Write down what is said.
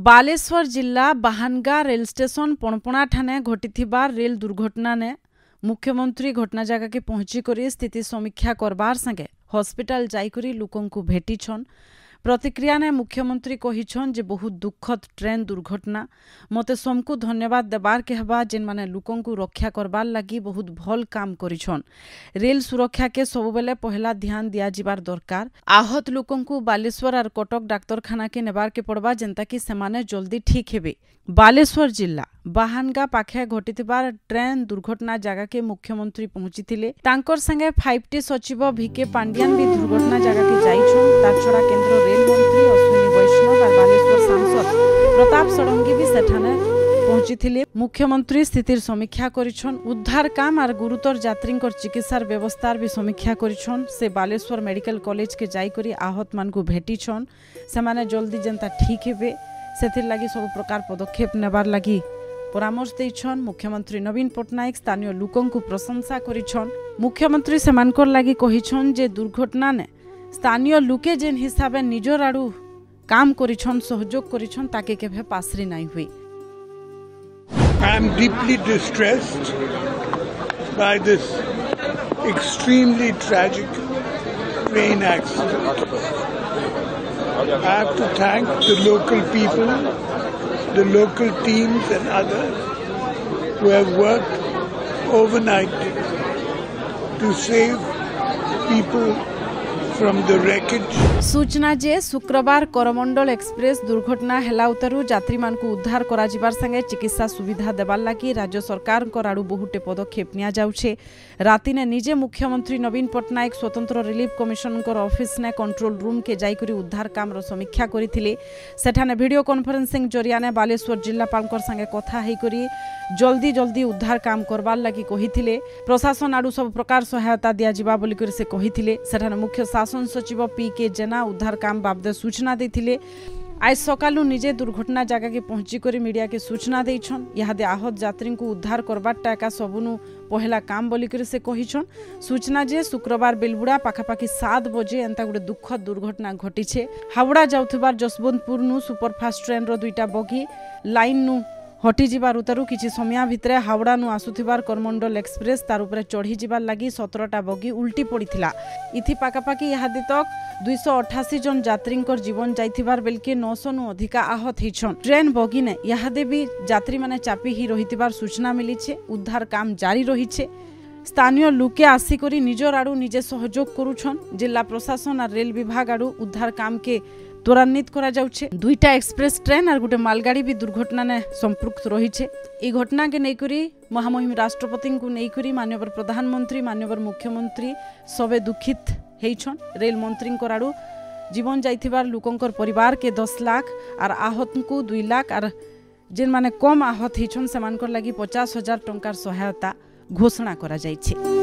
बालेश्वर जिला Bahanaga rail station Panpana ठाणे घटिथिबार रेल दुर्घटना ने मुख्यमंत्री घटना जगह के पहुंची करी स्थिति समीक्षा करबार संगे हॉस्पिटल जाइकरी लोकंकु भेटिछन। प्रतिक्रिया ने मुख्यमंत्री कहिछन जे बहुत दुखद ट्रेन दुर्घटना मते समकु धन्यवाद देबार के हबा जेन माने लोकंकु रक्षा करबार लगी बहुत भल काम करिछन। रेल सुरक्षा के सबुबेले पहला ध्यान दिया जिबार दरकार। आहत लोकंकु बालेश्वर और कटक डाक्तरखाना के नेबार के पड़बा जेंता कि सेमाने जल्दी ठीक हेबे। बालेश्वर जिला बाहानगा पाखे घटिथिबार ट्रेन दुर्घटना जगह के मुख्यमंत्री पहुंचीथिले। तांकर संगे 5T सचिव VK पांडियान भी दुर्घटना जगह के जाइछन। ताछड़ा केंद्र रेल मंत्री अश्विनी वैष्णव और बालेश्वर सांसद प्रताप षडंगी भी सेठाने पहुंचीथिले। मुख्यमंत्री स्थितिर समीक्षा करिछन। उद्धार काम और गुरुतर यात्रींकर चिकित्सार व्यवस्थार भी समीक्षा करिछन। से बालेश्वर मेडिकल कॉलेज के जाइकरी आहत मानकु भेटिछन। सेमाने जल्दी जेंता ठीक हेबे सेथिर लागि सब प्रकार पदक्षेप नेबार लागि परामर्श देइछन। मुख्यमंत्री नवीन पट्टनायक स्थानीय लोकंकु प्रशंसा करिछन। मुख्यमंत्री सेमानकर लागि कहिछन जे दुर्घटना ने स्थानीय लोके जेन हिसाबे निजर आडू काम करिछन सहयोग करिछन ताके केभे पासरी नाइ हुई। I am deeply distressed by this extremely tragic train accident. I have to thank the local people, the local teams and others who have worked overnight to save people from the wreckage. सूचना जे शुक्रवार Coromandel express दुर्घटना हेला उतारू यात्री मानकु उद्धार करा जिबार संगे चिकित्सा सुविधा देबार लागि राज्य सरकार आडू बहुटे पदक्षेप निया जाउछे। राति ने निजे मुख्यमंत्री नवीन पट्टनायक स्वतंत्र रिलीफ कमिशनर ऑफिस ने कंट्रोल रूम के जाइकरी उद्धार काम समीक्षा करिथिले। सेठाने वीडियो कॉन्फ्रेंसिंग जरिया ने बालेश्वर जिलापालकर संगे कथा हेई करी जल्दी जल्दी उद्धार काम करबार लागि कहिथिले। प्रशासन आडू सब प्रकार सहायता दिया जिबा बोली करी से कहिथिले। सेठाने मुख्य शासन सचिव PK जेना उद्धार काम बाबदे सूचना देथिले। आज सकालू निजे दुर्घटना जगह के पहुंची करी मीडिया के सूचना देइछन। यादे आहत यात्री को उद्धार करबाटा एका सबुनु पहला काम बोली करी से कहिछन। सूचना जे शुक्रवार बेलबुड़ा पाखापाखि 7 बजे एंता गुटे दुखद दुर्घटना घटिछे। हावड़ा जाउथबार जसवंतपुर नु सुपरफास्ट ट्रेन रो 2टा बगी लाइन नु हटी जिबार उतारू किछि समय भितरे हावड़ा नु आसुथिबार करमंडल एक्सप्रेस तार उपरे चढ़ी जिबार लागि 17टा बगी उल्टी पड़िथिला। इथि पाखापाखि इहादे तक 288 जन यात्रींकर जीवन जाइथिबार बेलके 900 नु अधिका आहत हिछन। ट्रेन बगी ने इहादे भी यात्री माने चापी ही रहिथिबार सूचना मिलिछे। उद्धार काम जारी रहिछे। स्थानीय लोके आसी करी निजर आडू निजे सहयोग करूछन। जिला प्रशासन और रेल विभाग आडू उद्धार काम के त्वरान्वित करा जाउछे। 2टा एक्सप्रेस ट्रेन और गुटे मालगाड़ी भी दुर्घटना ने संपृक्त रहिछे। ई घटना के नेकरी महामहिम राष्ट्रपति को नेकरी माननीय प्रधानमंत्री माननीय मुख्यमंत्री सबे दुखित हेइछन। रेल मंत्री आडू जीवन जाइथिबार लोकंकर परिवार के 10 लाख और आहत को 2 लाख और जेन माने कम आहत हेइछन सेमानकर लागि 50,000 टंकार सहायता घोषणा करा जाइछे।